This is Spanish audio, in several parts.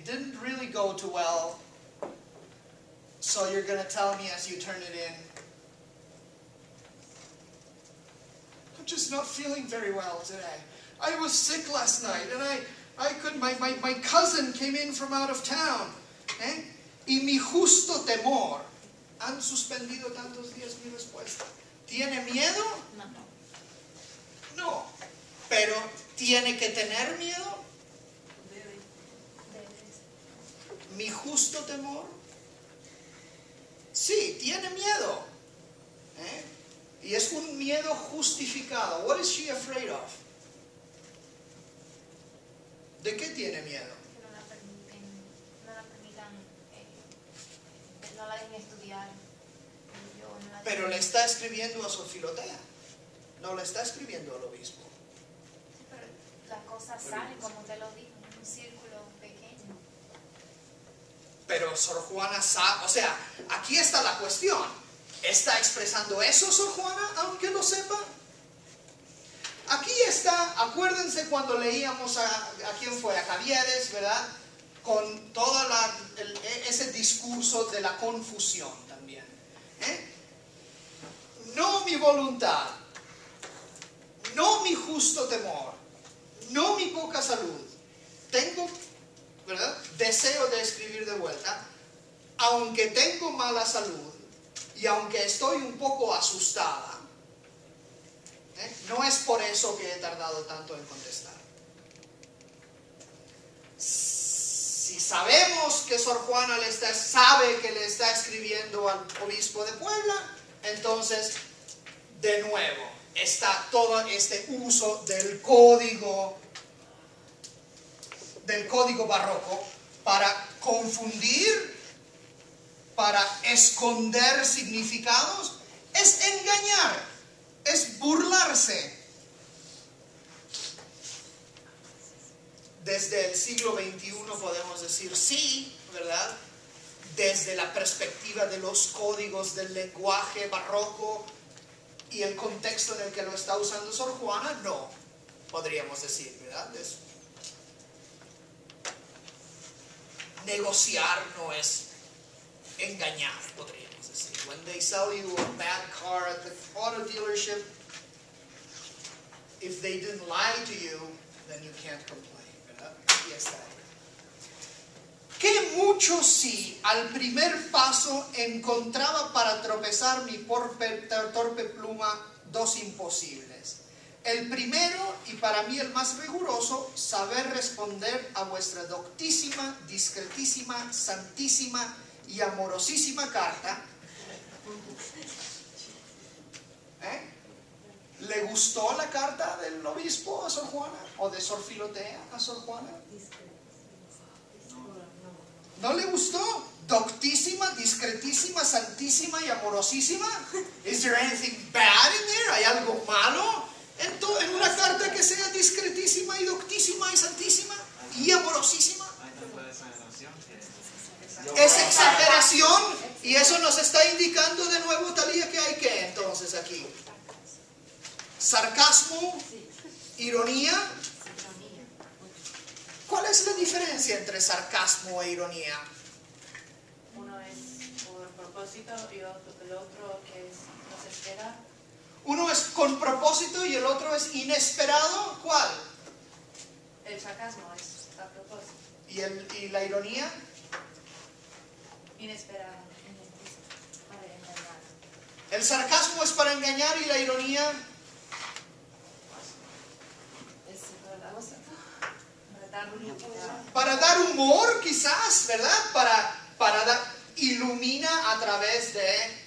it didn't really go too well, so you're going to tell me as you turn it in, I'm just not feeling very well today. I was sick last night, and I couldn't, my cousin came in from out of town. Y mi justo temor. ¿Han suspendido tantos días mi respuesta? ¿Tiene miedo? No. Pero ¿tiene que tener miedo? ¿Mi justo temor? Sí, tiene miedo. Y es un miedo justificado. What is she afraid of? ¿De qué tiene miedo? Que no la permitan, no la dejen estudiar. Pero le está escribiendo a Sor Filotea, no le está escribiendo al obispo. Sí, pero las cosas salen, como usted lo dijo, en un círculo pequeño. Pero Sor Juana sabe, o sea, aquí está la cuestión. ¿Está expresando eso Sor Juana, aunque lo sepa? Aquí está, acuérdense cuando leíamos a quién fue, a Caviedes, ¿verdad? Con todo ese discurso de la confusión también. No mi voluntad, no mi justo temor, no mi poca salud. Tengo, ¿verdad?, deseo de escribir de vuelta, aunque tengo mala salud y aunque estoy un poco asustada. No es por eso que he tardado tanto en contestar. Si sabemos que Sor Juana sabe que le está escribiendo al obispo de Puebla, entonces, de nuevo, está todo este uso del código barroco para confundir, para esconder significados, es engañar. Es burlarse. Desde el siglo XXI podemos decir sí, ¿verdad? Desde la perspectiva de los códigos del lenguaje barroco y el contexto en el que lo está usando Sor Juana, no, podríamos decir, ¿verdad? Negociar no es engañar, podríamos decir. When they sell you a bad car at the auto dealership, if they didn't lie to you, then you can't complain, ¿verdad? Y está ahí. Que mucho sí al primer paso encontraba para tropezar mi torpe pluma dos imposibles. El primero, y para mí el más riguroso, saber responder a vuestra doctísima, discretísima, santísima y amorosísima carta. ¿Le gustó la carta del obispo a Sor Juana? ¿O de Sor Filotea a Sor Juana? ¿No le gustó? Doctísima, discretísima, santísima y amorosísima. Is there anything bad in there? ¿Hay algo malo en una carta que sea discretísima y doctísima y santísima y amorosísima? Es exageración, y eso nos está indicando de nuevo, Talía, que hay que entonces aquí. Sarcasmo, ironía. ¿Cuál es la diferencia entre sarcasmo e ironía? Uno es por propósito y el otro que es no se espera. Uno es con propósito y el otro es inesperado. ¿Cuál? El sarcasmo es a propósito. ¿Y la ironía? Inesperado. Para engañar. El sarcasmo es para engañar y la ironía para dar humor, quizás, ¿verdad? Para ilumina a través de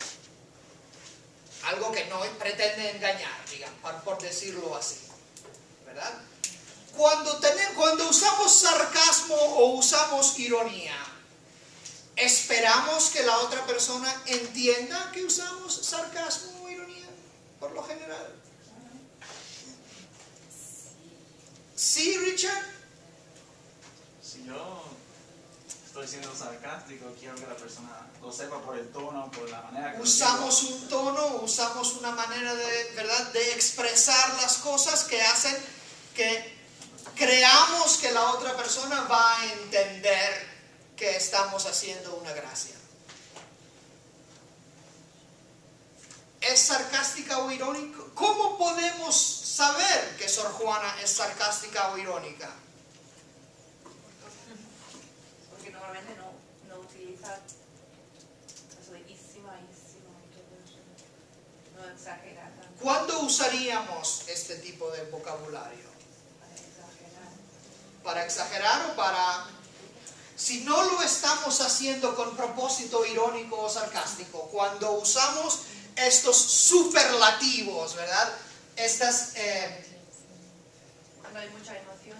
algo que no pretende engañar, digamos, por decirlo así, ¿verdad? Cuando usamos sarcasmo o usamos ironía, ¿esperamos que la otra persona entienda que usamos sarcasmo o ironía? Por lo general. ¿Sí, Richard? Si yo estoy siendo sarcástico, quiero que la persona lo sepa por el tono, por la manera que usamos un tono, usamos una manera de, ¿verdad?, de expresar las cosas que hacen que creamos que la otra persona va a entender estamos haciendo una gracia. ¿Es sarcástica o irónica? ¿Cómo podemos saber que Sor Juana es sarcástica o irónica? Porque normalmente no utiliza eso de ísima, no exagera tanto ¿Cuándo usaríamos este tipo de vocabulario? para exagerar. ¿Para exagerar o para...? Si no lo estamos haciendo con propósito irónico o sarcástico, cuando usamos estos superlativos, ¿verdad? Cuando hay mucha emoción.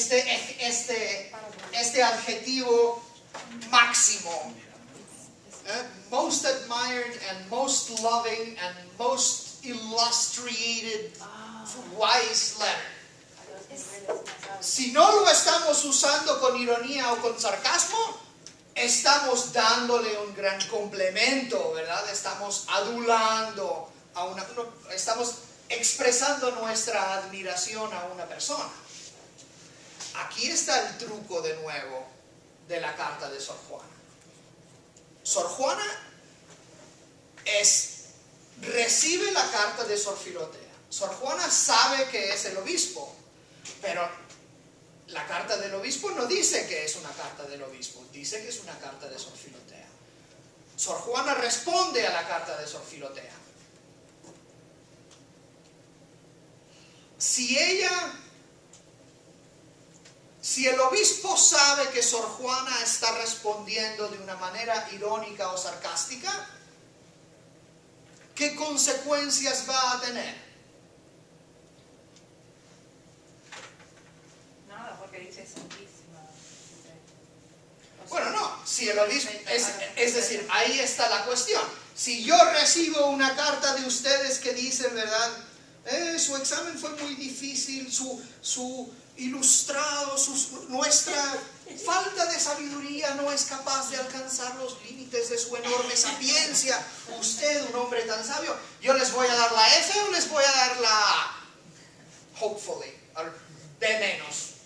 Este adjetivo máximo. Most admired and most loving and most illustrated wise letter. Si no lo estamos usando con ironía o con sarcasmo, estamos dándole un gran complemento, ¿verdad? Estamos adulando estamos expresando nuestra admiración a una persona. Aquí está el truco de nuevo de la carta de Sor Juana. Sor Juana recibe la carta de Sor Filotea. Sor Juana sabe que es el obispo, pero la carta del obispo no dice que es una carta del obispo, dice que es una carta de Sor Filotea. Sor Juana responde a la carta de Sor Filotea. Si el obispo sabe que Sor Juana está respondiendo de una manera irónica o sarcástica, ¿qué consecuencias va a tener? Nada, porque dice santísima. Bueno, no, si el obispo, es decir, ahí está la cuestión. Si yo recibo una carta de ustedes que dicen, ¿verdad? Su examen fue muy difícil, su ilustrado, nuestra falta de sabiduría no es capaz de alcanzar los límites de su enorme sapiencia. Usted, un hombre tan sabio, ¿yo les voy a dar la F o les voy a dar la A? Hopefully, B menos.